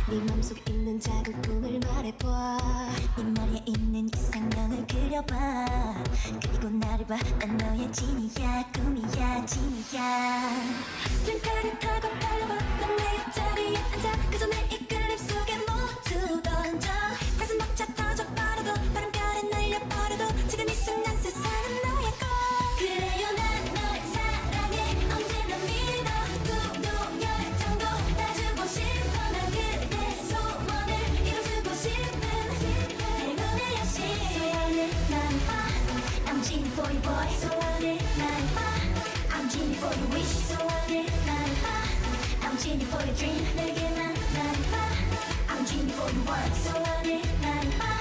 네 맘속에 있는 작은 꿈을 말해봐. 네 머리에 있는 이상형을 그려봐. 그리고 나를 봐, 난 너의 진이야. 꿈이야, 진이야. 링크를 타고 달려봐. 난 내 옆자리에 앉아. 그 전에 이 클립 속에 모두 던져. 가슴 벅차 터져 버려도 바람결에 날려버려도 지금 이 순간 세상은 너의 것. 그래요 난 너의 사랑에 언제나 믿어. 꿈도 열정도 다 주고 싶어. 난 그대 소원을 이뤄주고 싶은 행운의 여신. 소원을 난 봐. I'm genie for you boy. 소원을 난 봐. I'm genie for your wish. 소원을 난 봐. I'm genie for your dream. 내게만 난 봐. I'm genie for your world. 소원을 난 봐.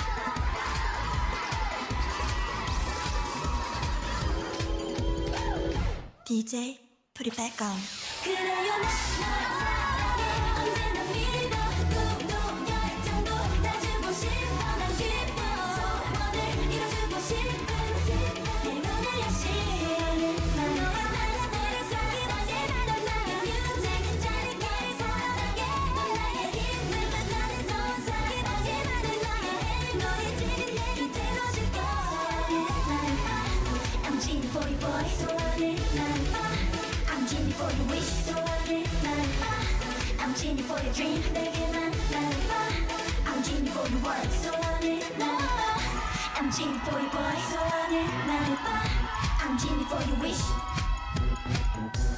DJ put it back on. 그래요 난 너의 사랑에 언제나 믿어. 꿈도 열정도 다 주고 싶어. 난 기뻐. 소원을 이뤄주고 싶은 행운의 여신. 난 너의 나를 사랑해. 넌 나의 뮤직 짜릿하게 사랑해. 넌 나의 힘을 나는 손사랑해. 나는 나의 너의 진리를 되어줄 거야. 난 봐. I'm genie for you boy. 소원을 난 봐. I'm genie for your wish. 소원을 난 봐. I'm genie for your dream. 내게만 난 봐. I'm genie for your world. 소원을 난 봐. I'm genie for your boy. 소원을 난 봐. I'm genie for your wish.